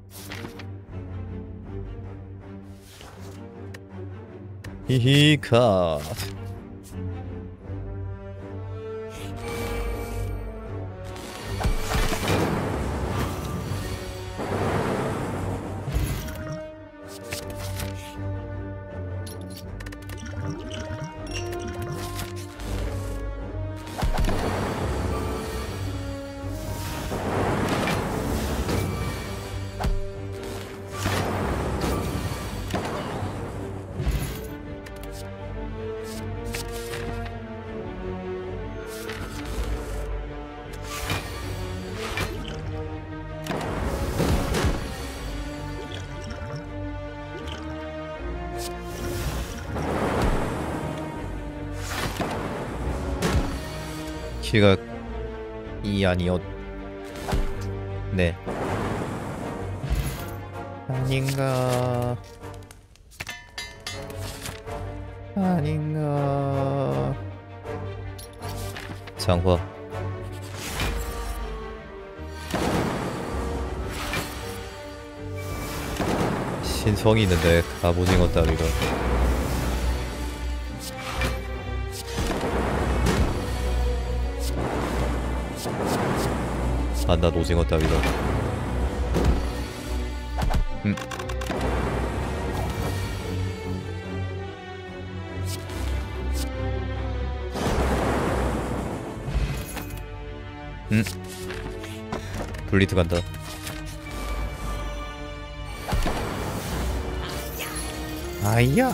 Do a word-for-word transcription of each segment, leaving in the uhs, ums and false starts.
히히 컷. 키가 이 아니었 네 아닌가 아닌가. 장화 신성이 있는데 갑오징어 따위가 안난 오징어 따위가. 음. 음. 블리트 간다. 아이야.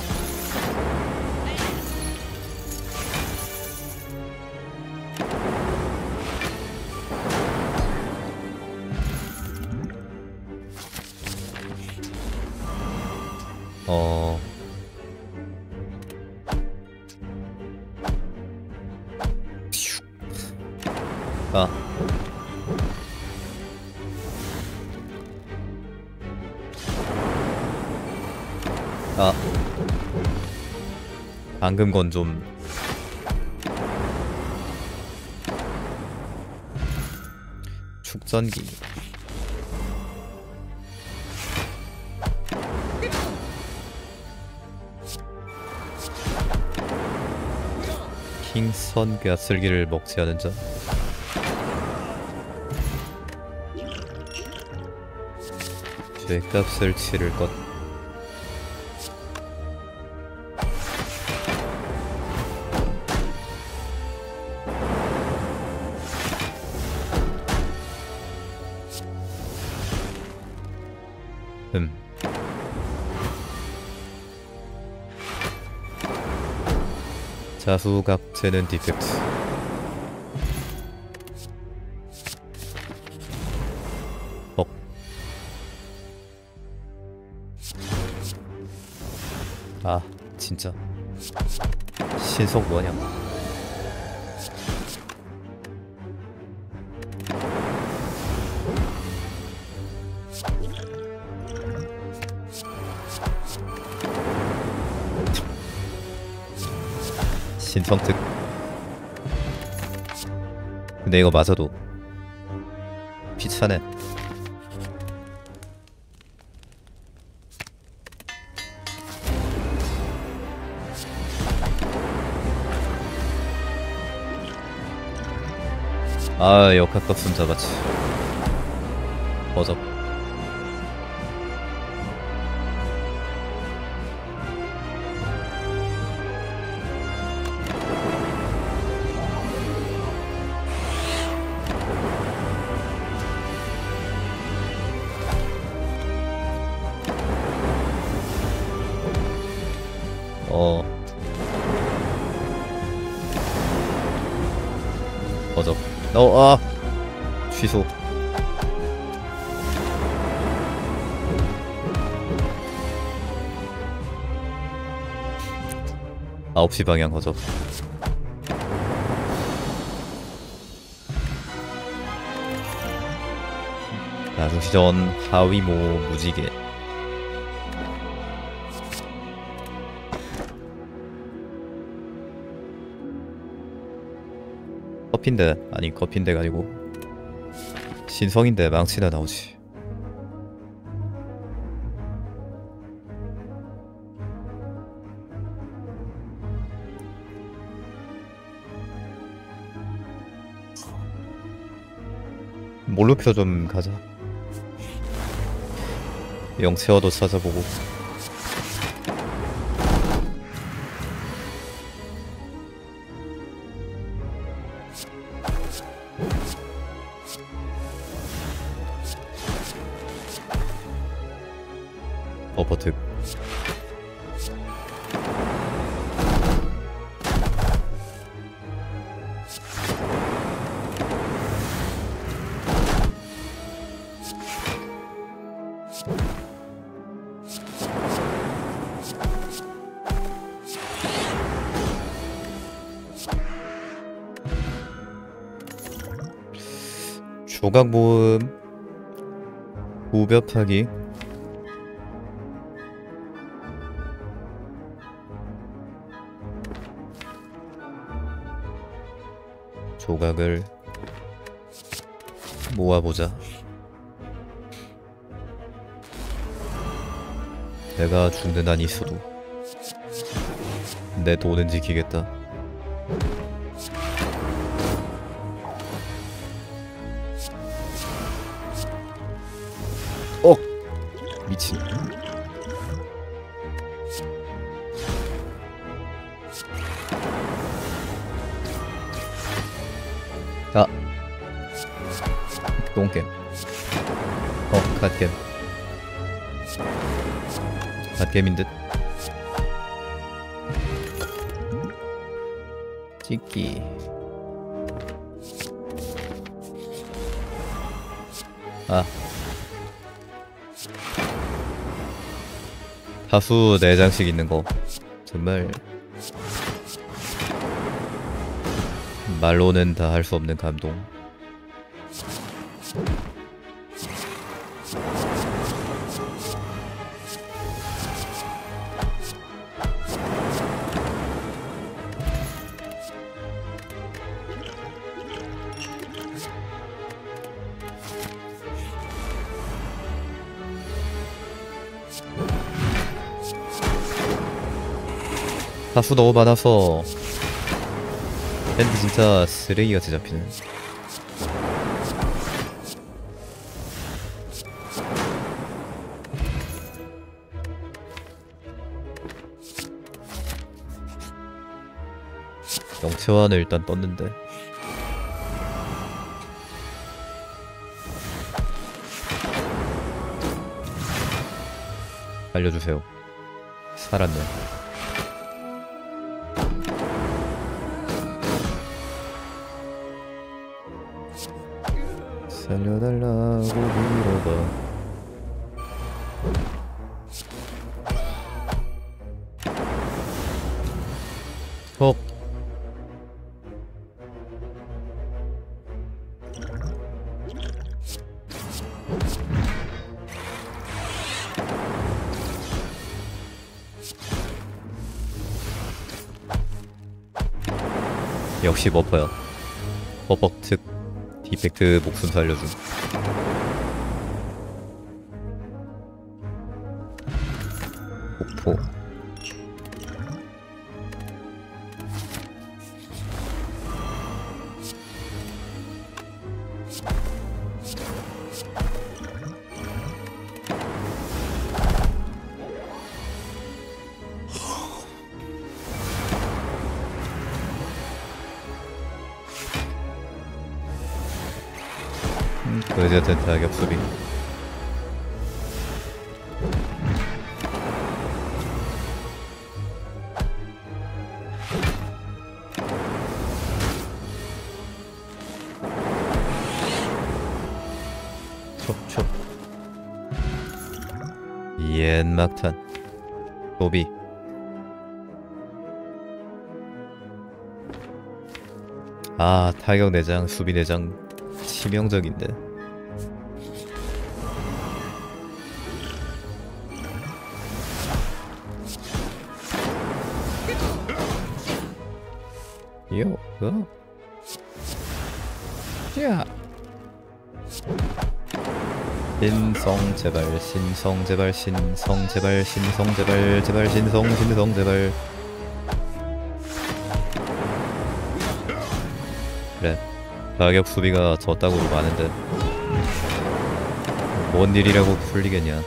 어. 아. 아. 방금 건 좀 축전기. 킹선 벼슬기를 먹지 않은 자. 죄값을 치를 것. 음. 자수각제는 디펙트. 억. 아 진짜 신속 뭐냐. 신성특. 근데 이거 맞아도 귀찮네. 아 역학값은 잡았지. 어접. 어. 어접. 어, 아! 취소. 아홉 시 방향 어접. 나중시전 하위모 무지개. 커피인데 아니 커피인데가 아니고 신성인데 망치나 나오지. 몰루표 좀 가자. 영체어도 찾아보고. 어버특. 조각 모음 무벽하기. 조각을 모아보자. 내가 죽는 한이 있어도 내 돈은 지키겠다. 어! 미친. 아! 똥겜. 어, 갓겜. 갓겜인듯. 찍기. 아. 다수 네 장씩 있는 거 정말 말로는 다 할 수 없는 감동. 다수 너무 많아서 밴드 진짜 쓰레기같이 잡히네. 영체화는 일단 떴는데 알려주세요. 살았네. 살려달라고 빌어봐. 헉. 역시 버퍼야. 버퍼 특 디펙트 목숨 살려줌. 폭포. 거지같은 타격 수비. 촉촉. 옛 막탄 소비. 아, 타격 내장 수비 내장 치명적인데. 요, 어? 야. 신성 제발, 신성 제발, 신성 제발, 신성 제발, 제발 신성, 신성 제발. 그래, 가격 수비가 저 따구로 많은데 뭔 일이라고 풀리겠냐.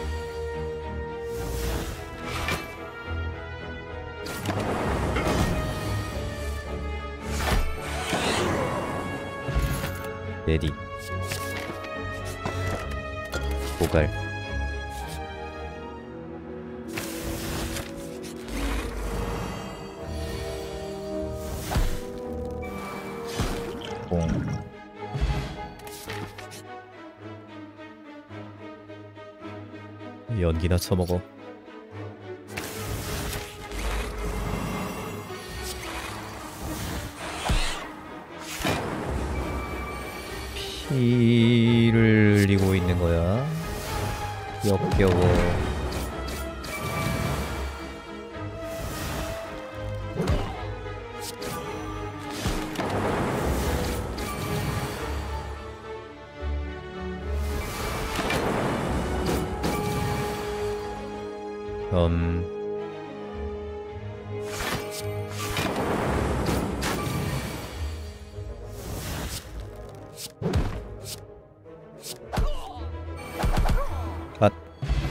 레디 고갈 공 연기나 쳐먹어. 피를 흘리고 있는 거야. 역겨워. 음... 앗.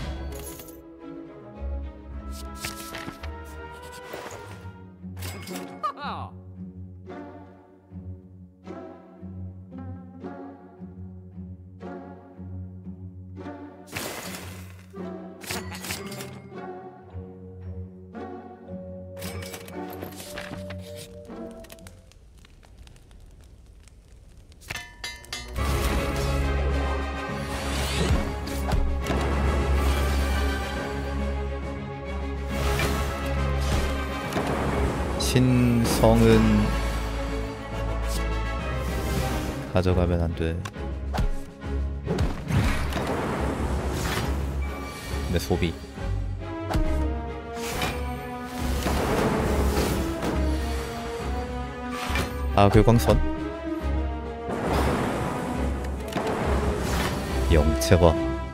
신성은 가져가면 안 돼. 내 소비. 아, 괴광선. 영체화.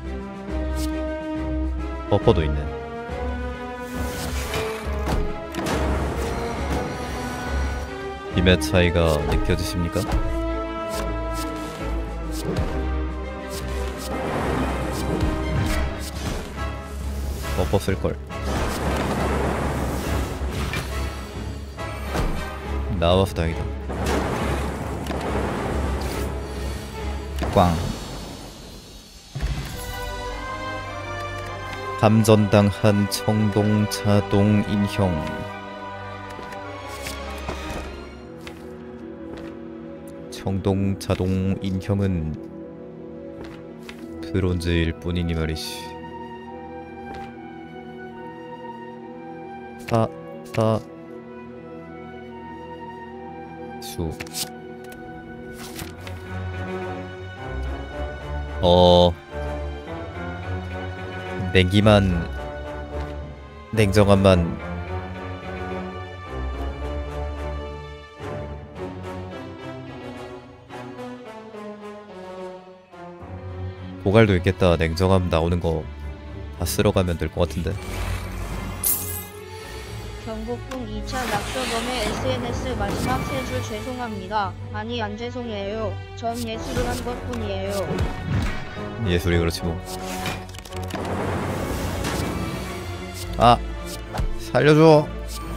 버퍼도 있네. 힘의 차이가 느껴지십니까? 버퍼 쓸걸. 나와서 다행이다. 꽝. 감전당한 청동자동 인형. 청동자동 인형은 브론즈일 뿐이니 말이지. 따, 따, 수. 어, 냉기만, 냉정함만 고갈도 있겠다. 냉정함 나오는 거 다 쓸어가면 될 것 같은데. 경복궁 이 차 낙서범의 에스엔에스 마지막 세 줄 죄송합니다. 아니 안 죄송해요. 전 예술을 한 것뿐이에요. 예술이 그렇지 뭐. 아, 살려줘.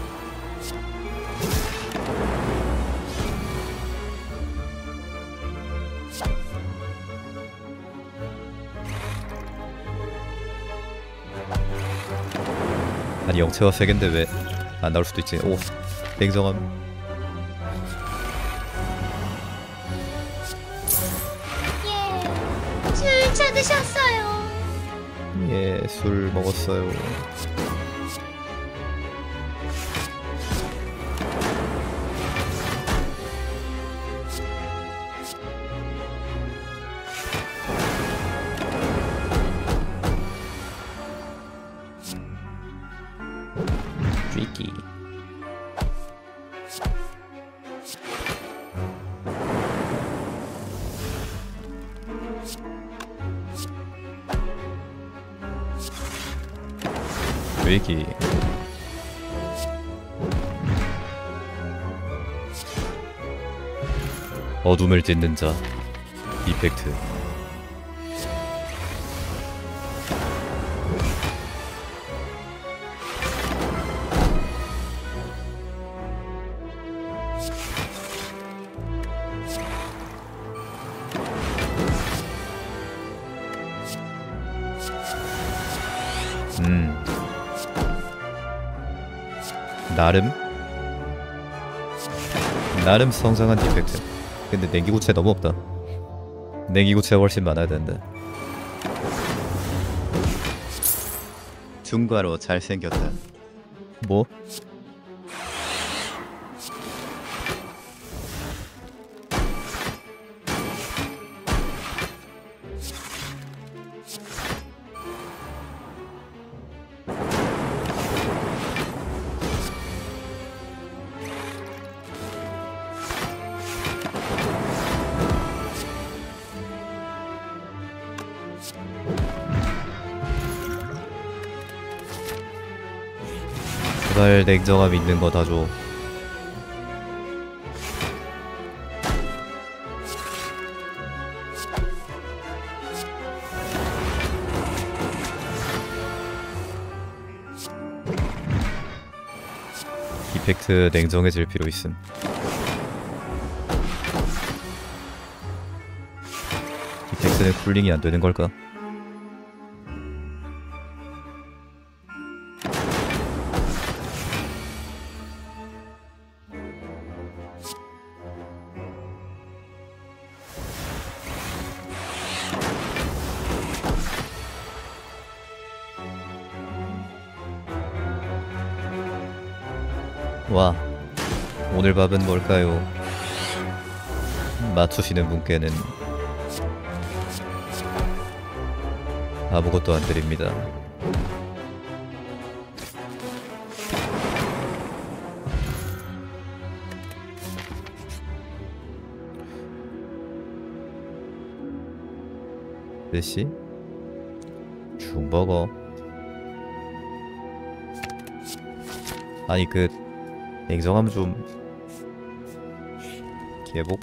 아니 영체가 세 갠데 왜 안 나올 수도 있지. 오, 냉정함. 예, 술 찾으셨어요. 예, 술 먹었어요. 쥐기. 쥐기. 어둠을 찢는 자. 이펙트. 음 나름 나름 성장한 디펙트. 근데 냉기구체 너무 없다. 냉기구체 훨씬 많아야 되는데. 중과로 잘생겼다. 뭐? 제발 냉정함 있는 거 다 줘. 이펙트 냉정해질 필요 있음. 이펙트는 쿨링이 안 되는 걸까? 와, 오늘 밥은 뭘까요? 맞추시는 분께는 아무것도 안 드립니다. 몇시? 중버거. 아니 그 냉정하면 좀 개복?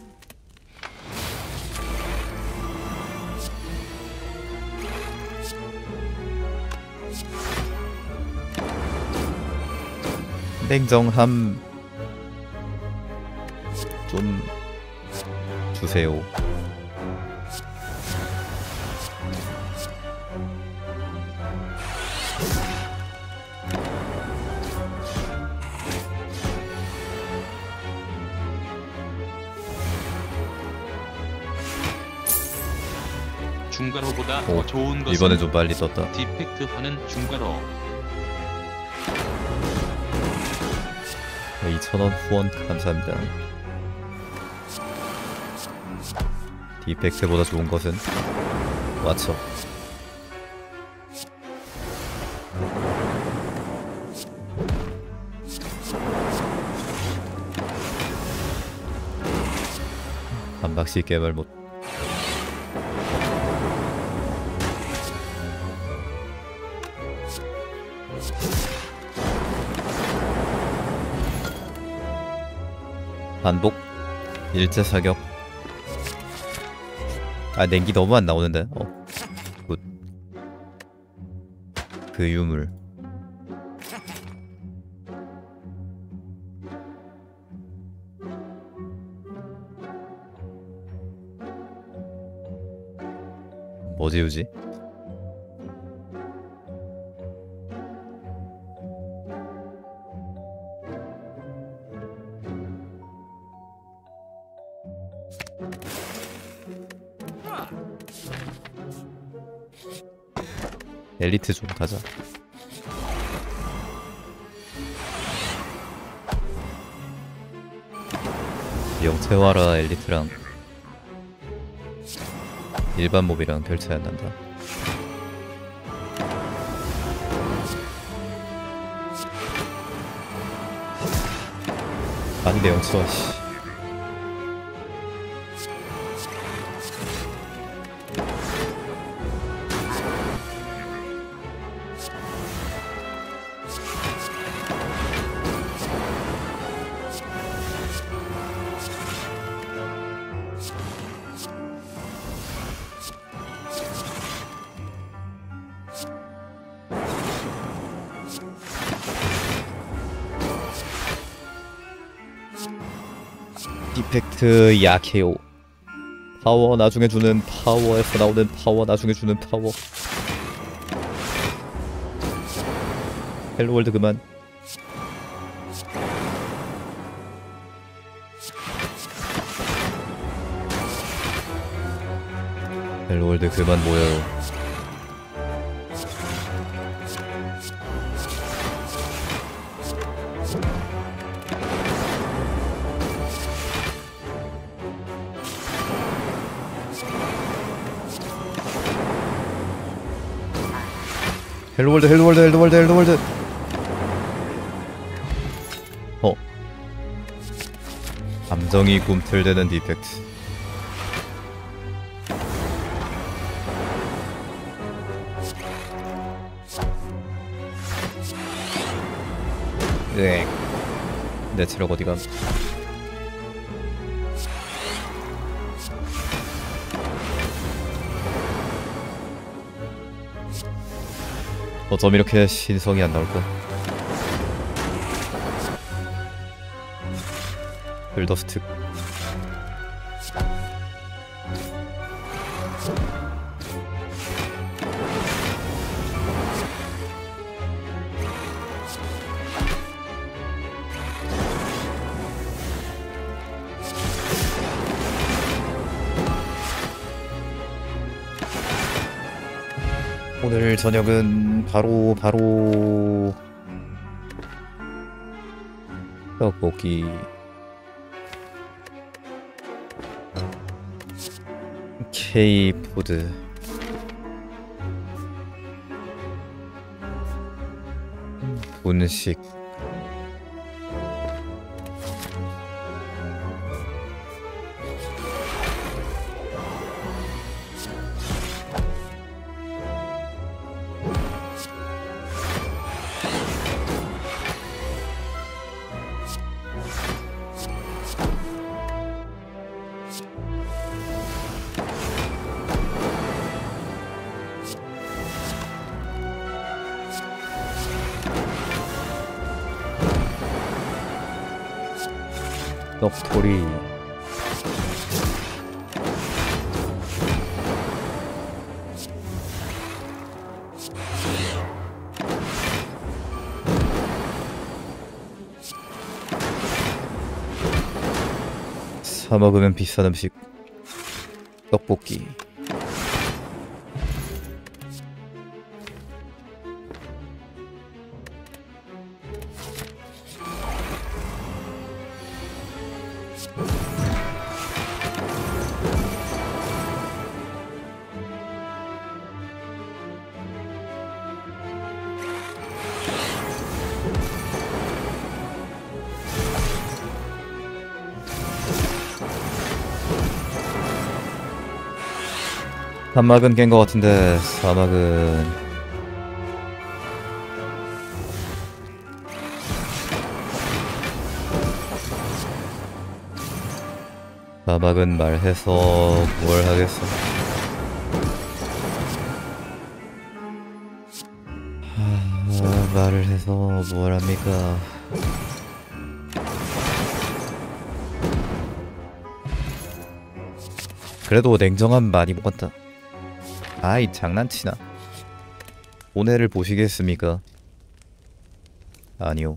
냉정함 좀 주세요. 중가로보다 오, 더 좋은 것은 이번에 좀 빨리 떴다. 디펙트화는 중가로. 이천 원 후원 감사합니다. 디펙트보다 좋은 것은 왓츠. 한 박씩 개발 못. 반복 일제 사격. 아 냉기 너무 안 나오는데. 어 굿. 그 유물. 뭐 지우지? 엘리트 좀 가자. 영채화라 엘리트랑 일반 몹이랑 별 차이 안 난다. 안돼 영채화 씨. 디펙트 약해요. 파워 나중에 주는 파워에서 나오는 파워 나중에 주는 파워. 헬로월드 그만. 헬로월드 그만 모여요. 헬로월드 헬로월드 헬로월드 헬로월드. 어 감정이 꿈틀대는 디펙트. 으엑 내 체력 어디감. 어쩜 이렇게 신성이 안 나올까? 빌더스틱. 오늘 저녁은 바로 바로 떡볶이. K푸드. 분식. 떡토리. 사 먹으면 비싼 음식 떡볶이. 사막은 깬 것 같은데. 사막은 사막은 말해서 뭘 하겠어. 하... 말을 해서 뭘 합니까. 그래도 냉정함 많이 먹었다. 아이 장난치나. 오늘을 보시겠습니까? 아니요.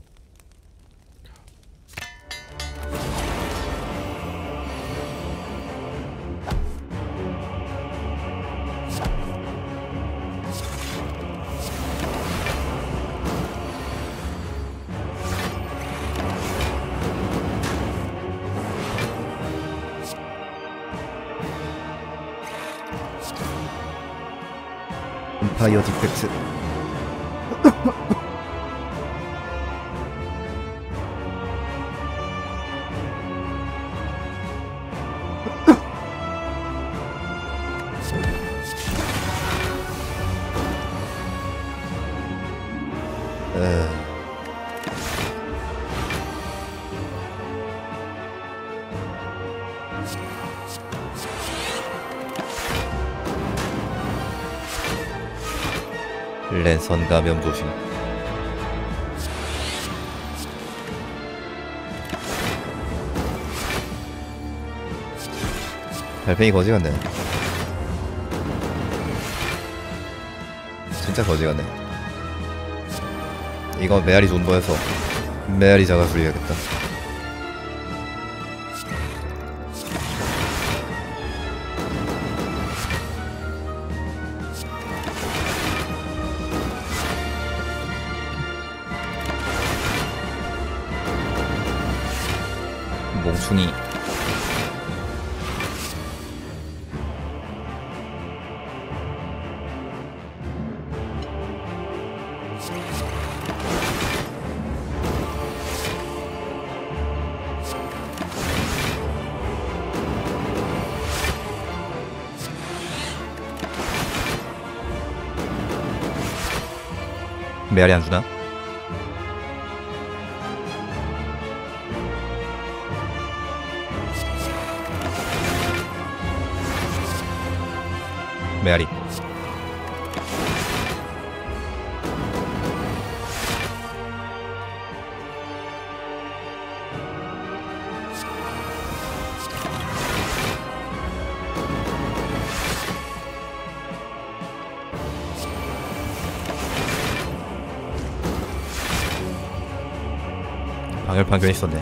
파이어 디펙트. 에... 랜선 감염 조심. 달팽이 거지 같네. 진짜 거지 같네. 이거 메아리 존버해서 메아리 자가수리 해야겠다. 몽충이. 메아리 안 주나? 메아리. 방열판 괜히 있었네.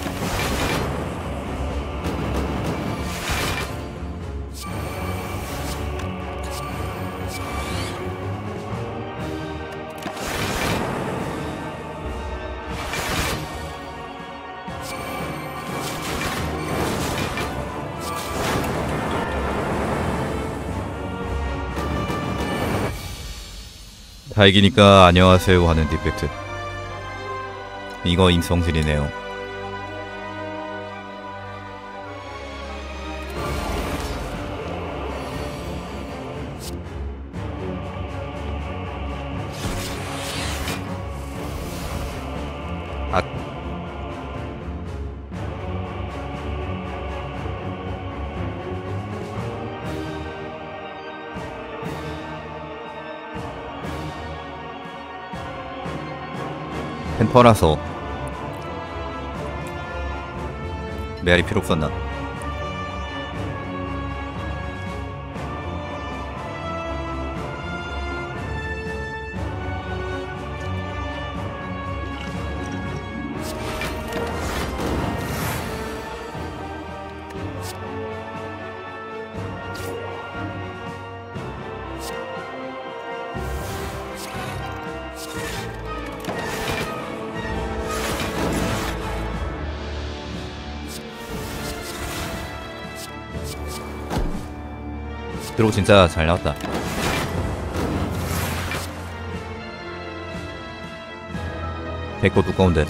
다 이기니까 안녕하세요 하는 디펙트. 이거 인성질이네요. 아. 템퍼라서 메아리 필요 없었나? 드로우 진짜 잘 나왔다. 백고 두꺼운데.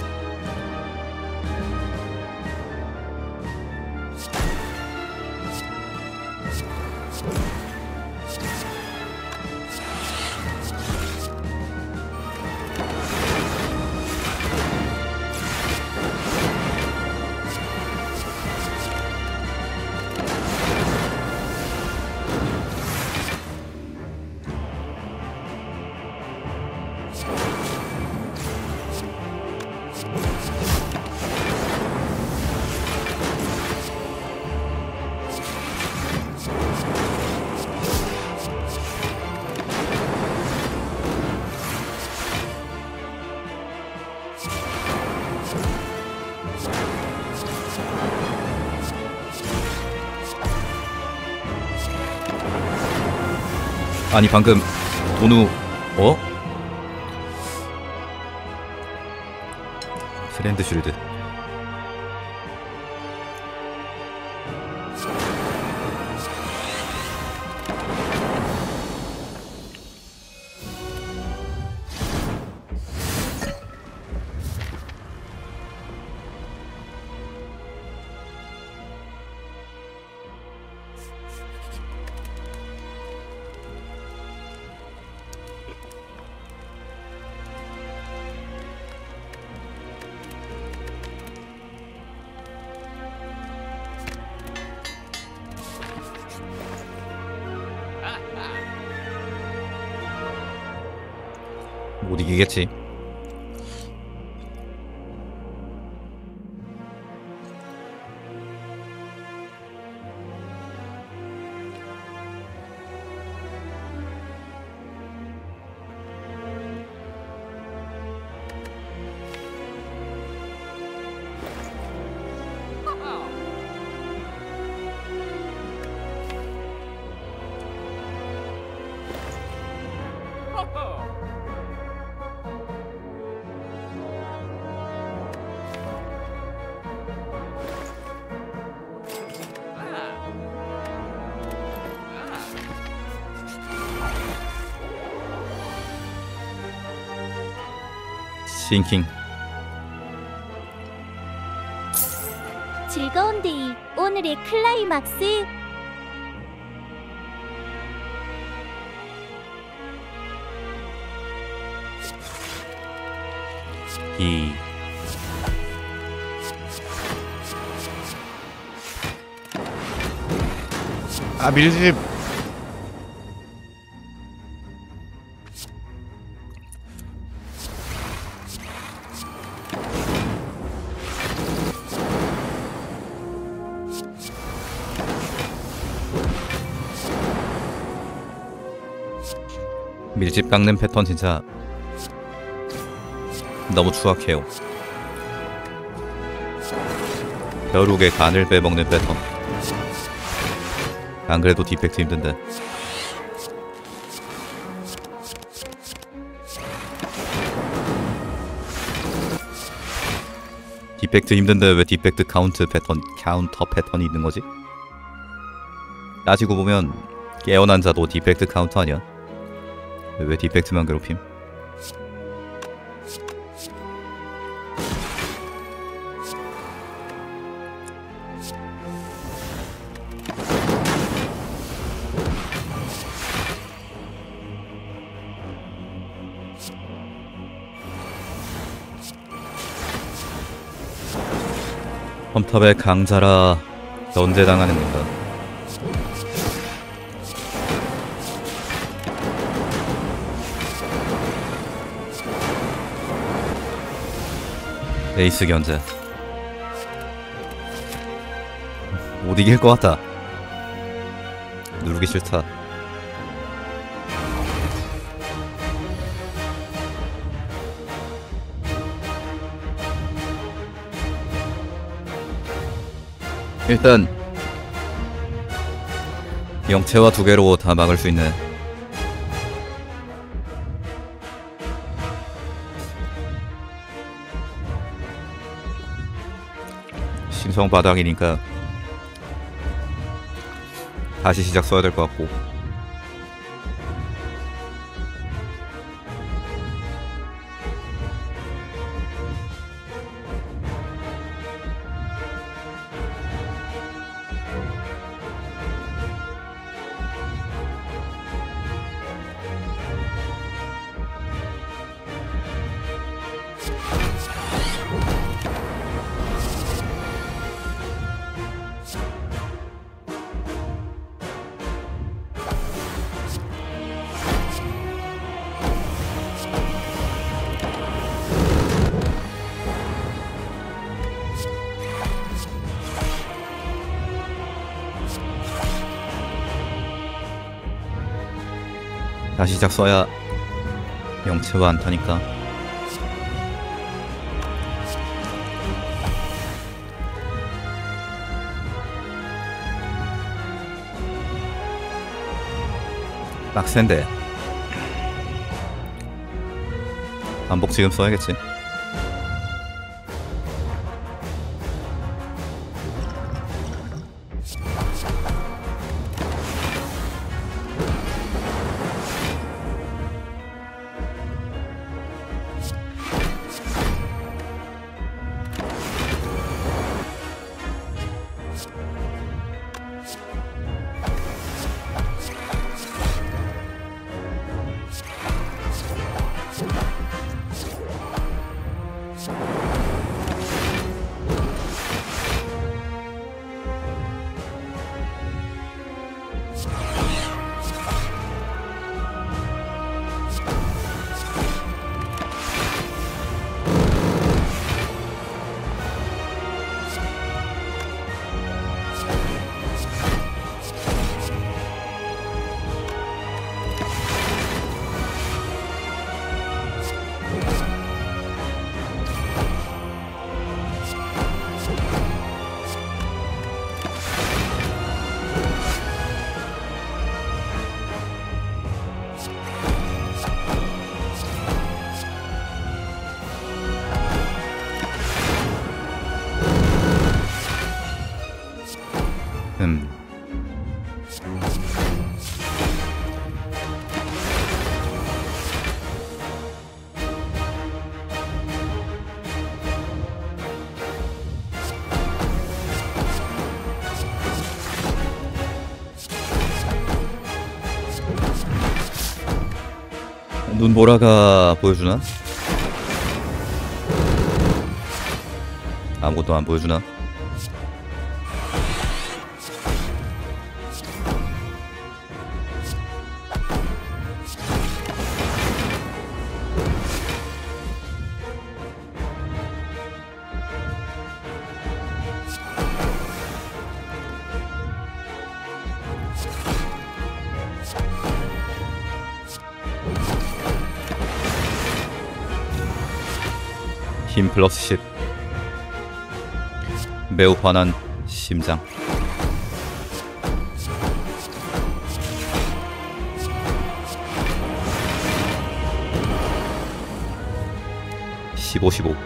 아니 방금 도누 어? 프렌드 쉴드. 못 이기겠지. 싱킹. 즐거운 데이, 오늘의 클라이막스. 이 아, 밀집. 밀집 깎는 패턴 진짜 너무 추악해요. 벼룩의 간을 빼먹는 패턴. 안 그래도 디펙트 힘든데. 디펙트 힘든데 왜 디펙트 카운트 패턴, 카운터 패턴이 있는 거지? 따지고 보면 깨어난 자도 디펙트 카운터 아니야? 왜 디펙트만 괴롭힘? 험탑의 강자라 견제당하는 건가? 에이스 견제. 못 이길 것 같다. 누르기 싫다. 일단 영체와 두 개로 다 막을 수 있네. 신성 바닥이니까 다시 시작 써야 될 것 같고. 다시 시작 써야 영체와 안 타니까. 빡센데. 반복 지금 써야겠지. 눈보라가 보여주나? 아무것도 안 보여주나? 힘 플러스 십. 매우 환한 심장. 십오, 십오.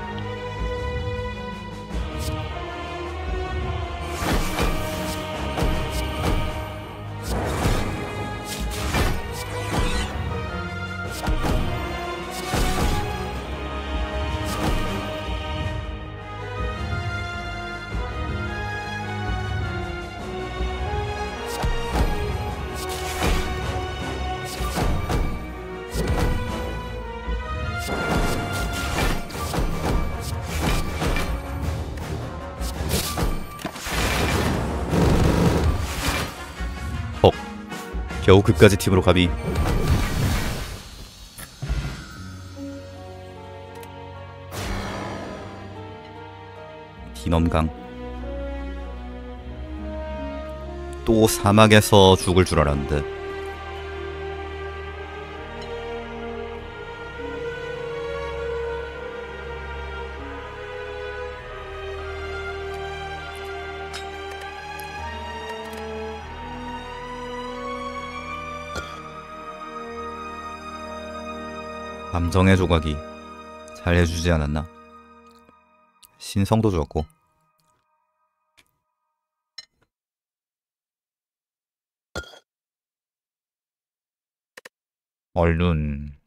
헉, 겨우 그까지 팀으로 감히. 디넘강. 또 사막에서 죽을 줄 알았는데. 감정의 조각이 잘 해주지 않았나? 신성도 좋았고. 얼른